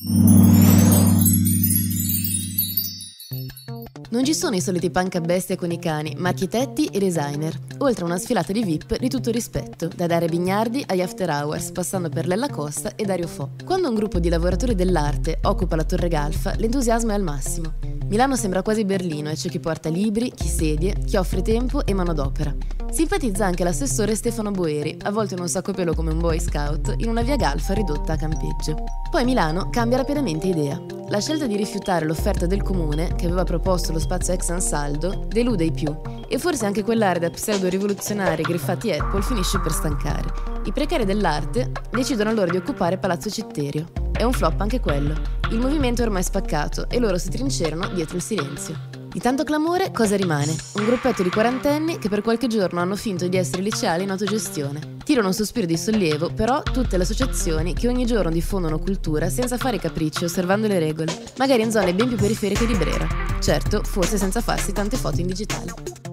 Non ci sono i soliti punk a bestia con i cani, ma architetti e designer, oltre a una sfilata di VIP di tutto rispetto, da Daria Bignardi agli After Hours, passando per Lella Costa e Dario Fo. Quando un gruppo di lavoratori dell'arte occupa la Torre Galfa, l'entusiasmo è al massimo. Milano sembra quasi Berlino e c'è chi porta libri, chi sedie, chi offre tempo e manodopera. Simpatizza anche l'assessore Stefano Boeri, avvolto in un sacco pelo come un boy scout, in una via Galfa ridotta a campeggio. Poi Milano cambia rapidamente idea. La scelta di rifiutare l'offerta del comune, che aveva proposto lo spazio ex Ansaldo, delude i più, e forse anche quell'area da pseudo-rivoluzionari griffati Apple finisce per stancare. I precari dell'arte decidono allora di occupare Palazzo Citterio. È un flop anche quello. Il movimento è ormai spaccato e loro si trincerano dietro il silenzio. Di tanto clamore, cosa rimane? Un gruppetto di quarantenni che per qualche giorno hanno finto di essere liceali in autogestione. Tirano un sospiro di sollievo, però, tutte le associazioni che ogni giorno diffondono cultura senza fare capricci, osservando le regole, magari in zone ben più periferiche di Brera. Certo, forse senza farsi tante foto in digitale.